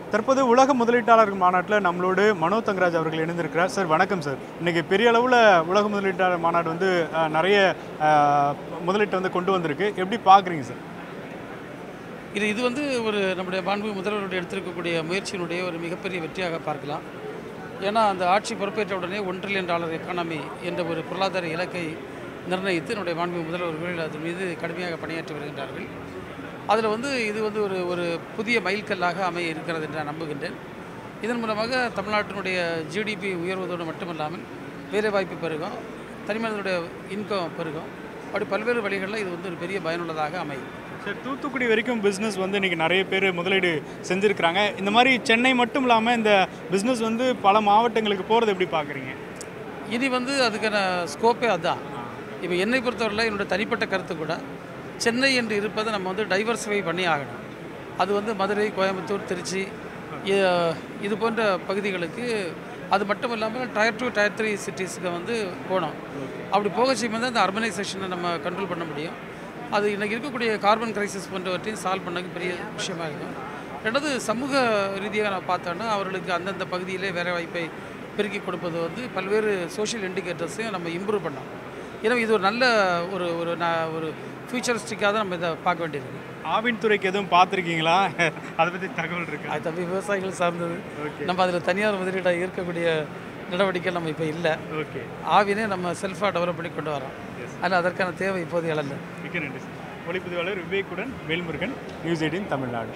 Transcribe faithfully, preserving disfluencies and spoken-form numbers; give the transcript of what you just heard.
தற்போது உலக முதலீட்டாளர் மாநாட்டில் நம்மளோடு மனோ தங்கராஜ் அவர்கள் இணைந்திருக்கிறார். சார் வணக்கம் சார். இன்றைக்கி பெரிய அளவில் உலக முதலீட்டாளர் மாநாடு வந்து நிறைய முதலீட்டை வந்து கொண்டு வந்திருக்கு. எப்படி பார்க்குறீங்க சார்? இது இது வந்து ஒரு நம்முடைய மாண்பு முதல்வருடைய எடுத்திருக்கக்கூடிய முயற்சியினுடைய ஒரு மிகப்பெரிய வெற்றியாக பார்க்கலாம். ஏன்னா அந்த ஆட்சி பொறுப்பேற்ற உடனே ஒன் ட்ரில்லியன் டாலர் எக்கானமி என்ற ஒரு பொருளாதார இலக்கை நிர்ணயித்து நம்முடைய மாண்பு முதல்வர்கள் அதன் மீது கடுமையாக பணியாற்றி வருகின்றார்கள். அதில் வந்து இது வந்து ஒரு ஒரு புதிய மைல்கல்லாக அமைய இருக்கிறது என்று நான் நம்புகின்றேன். இதன் மூலமாக தமிழ்நாட்டினுடைய ஜிடிபி உயர்வதோடு மட்டுமல்லாமல் வேலைவாய்ப்பு பெருகும், தனிமனிதனுடைய இன்கம் பெருகும். அப்படி பல்வேறு வழிகளில் இது வந்து ஒரு பெரிய பயனுள்ளதாக அமையும். சார், தூத்துக்குடி வரைக்கும் பிஸ்னஸ் வந்து இன்றைக்கி நிறைய பேர் முதலீடு செஞ்சுருக்கிறாங்க. இந்த மாதிரி சென்னை மட்டும் இல்லாமல் இந்த பிஸ்னஸ் வந்து பல மாவட்டங்களுக்கு போகிறது எப்படி பார்க்குறீங்க? இனி வந்து அதுக்கான ஸ்கோப்பே அதுதான். இப்போ என்னை பொறுத்தவரையில் என்னுடைய தனிப்பட்ட கருத்து கூட சென்னை என்று இருப்பதை நம்ம வந்து டைவர்சிஃபை பண்ணி ஆகணும். அது வந்து மதுரை, கோயம்புத்தூர், திருச்சி இது போன்ற பகுதிகளுக்கு அது மட்டும் இல்லாமல் டயர் டூ டயர் த்ரீ சிட்டிஸுக்கு வந்து போகணும். அப்படி போக செய்யும்போது தான் அந்த அர்பனைசேஷனை நம்ம கண்ட்ரோல் பண்ண முடியும். அது இன்றைக்கி இருக்கக்கூடிய கார்பன் கிரைசிஸ் போன்றவற்றையும் சால்வ் பண்ணக்கு பெரிய விஷயமாக இருக்கும். ரெண்டாவது சமூக ரீதியாக நான் பார்த்தோன்னா அவர்களுக்கு அந்தந்த பகுதியிலே வேலை வாய்ப்பை பெருக்கி கொடுப்பது வந்து பல்வேறு சோஷியல் இண்டிகேட்டர்ஸையும் நம்ம இம்ப்ரூவ் பண்ணோம். ஏன்னா இது ஒரு நல்ல ஒரு ஒரு நான் ஒரு ஃபியூச்சரிஸ்டிக்காக தான் நம்ம இதை பார்க்க வேண்டியிருக்கு. ஆவின் துறைக்கு எதுவும் பார்த்துருக்கீங்களா? அதை பற்றி தகவல் இருக்குது? அது தம்பி விவசாயிகள் சார்ந்தது. நம்ம அதில் தனியார் முதலீடாக இருக்கக்கூடிய நடவடிக்கை நம்ம இப்போ இல்லை. ஓகே, ஆவினே நம்ம செல்ஃபாக டெவலப் பண்ணி கொண்டு வரோம். அதில் அதற்கான தேவை இப்போது எழல. மிக்க நன்றி சார். ஒளிப்பதிவாளர் விவேக்குடன் வேல்முருகன், நியூஸ் எயிட்டீன் தமிழ்நாடு.